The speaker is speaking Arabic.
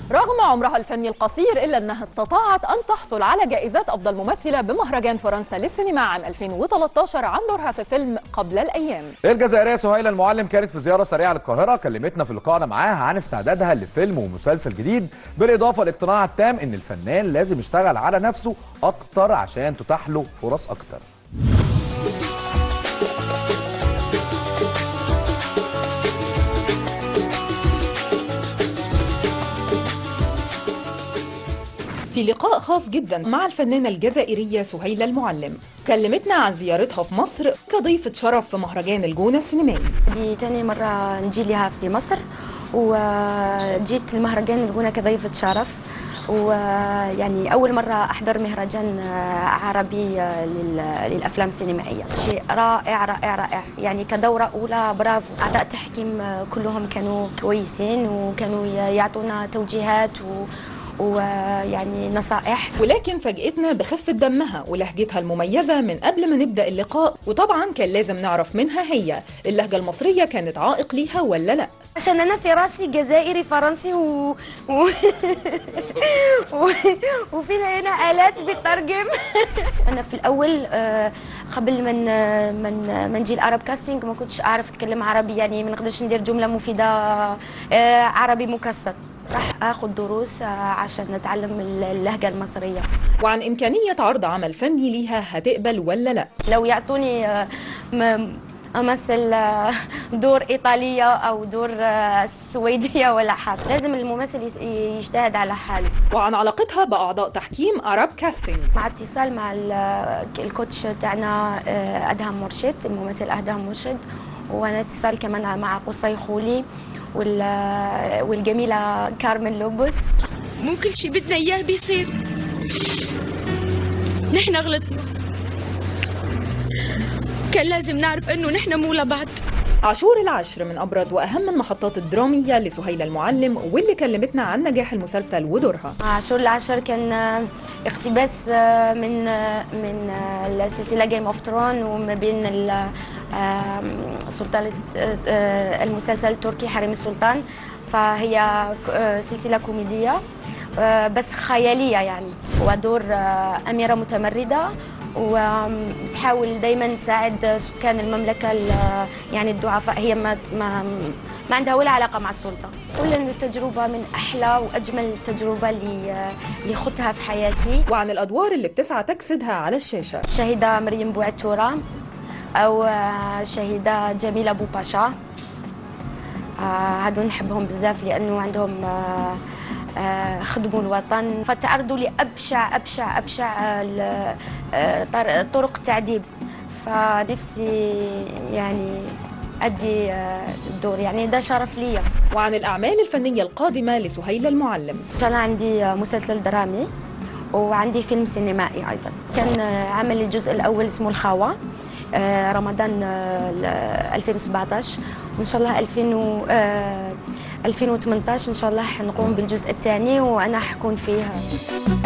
رغم عمرها الفني القصير إلا أنها استطاعت أن تحصل على جائزة أفضل ممثلة بمهرجان فرنسا للسينما عام 2013 عن دورها في فيلم قبل الأيام. الجزائرية سهيلة المعلم كانت في زيارة سريعة للقاهرة، كلمتنا في لقائنا معاها عن استعدادها لفيلم ومسلسل جديد، بالإضافة لاقتناعها التام إن الفنان لازم يشتغل على نفسه أكتر عشان تتاح له فرص أكتر. في لقاء خاص جدا مع الفنانة الجزائرية سهيلة المعلم، كلمتنا عن زيارتها في مصر كضيفة شرف في مهرجان الجونة السينمائي. دي تاني مرة نجي لها في مصر، وجيت المهرجان الجونة كضيفة شرف، ويعني أول مرة أحضر مهرجان عربي للأفلام السينمائية. شيء رائع رائع رائع، يعني كدورة أولى برافو. أعضاء التحكيم كلهم كانوا كويسين وكانوا يعطونا توجيهات ويعني نصائح. ولكن فاجئتنا بخفة دمها ولهجتها المميزة من قبل ما نبدأ اللقاء، وطبعا كان لازم نعرف منها هي اللهجة المصرية كانت عائق ليها ولا لا؟ عشان أنا في راسي جزائري فرنسي وفينا هنا آلات بتترجم. أنا في الأول قبل ما نجي العرب كاستينج ما كنتش أعرف أتكلم عربي، يعني ما نقدرش ندير جملة مفيدة عربي مكسر. راح اخذ دروس عشان نتعلم اللهجه المصريه. وعن امكانيه عرض عمل فني ليها هتقبل ولا لا؟ لو يعطوني امثل دور ايطاليه او دور سويديه ولا حاجه، لازم الممثل يجتهد على حاله. وعن علاقتها باعضاء تحكيم عرب كاستنج، مع اتصال مع الكوتش تاعنا ادهم مرشد، الممثل ادهم مرشد، وانا اتصال كمان مع قصي خولي والجميلة كارمن لوبوس. مو كل شيء بدنا إياه بيصير، نحن غلطنا، كان لازم نعرف إنه نحن مو لبعض. عاشور العشر من أبرز وأهم المحطات الدرامية لسهيلة المعلم، واللي كلمتنا عن نجاح المسلسل ودورها. عاشور العشر كان اقتباس من السلسلة جيم اوف ثرون، وما بين سلطان المسلسل التركي حريم السلطان، فهي سلسلة كوميدية بس خيالية يعني، ودور أميرة متمردة وتحاول دايما تساعد سكان المملكة يعني الضعفاء. هي ما عندها ولا علاقة مع السلطة. أقول إنه التجربة من أحلى وأجمل التجربة اللي خضتها في حياتي. وعن الأدوار اللي بتسعى تجسدها على الشاشة، شهيدة مريم بوعتورة أو شهيدة جميلة بوباشا، هادو نحبهم بزاف لأنه عندهم خدموا الوطن، فتعرضوا لأبشع أبشع أبشع طرق التعذيب، فنفسي يعني أدي الدور، يعني ده شرف لي. وعن الأعمال الفنية القادمة لسهيلة المعلم، إن شاء الله عندي مسلسل درامي وعندي فيلم سينمائي أيضا. كان عمل الجزء الأول اسمه الخاوة رمضان 2017، وإن شاء الله 2018 إن شاء الله حنقوم بالجزء الثاني وأنا حكون فيه.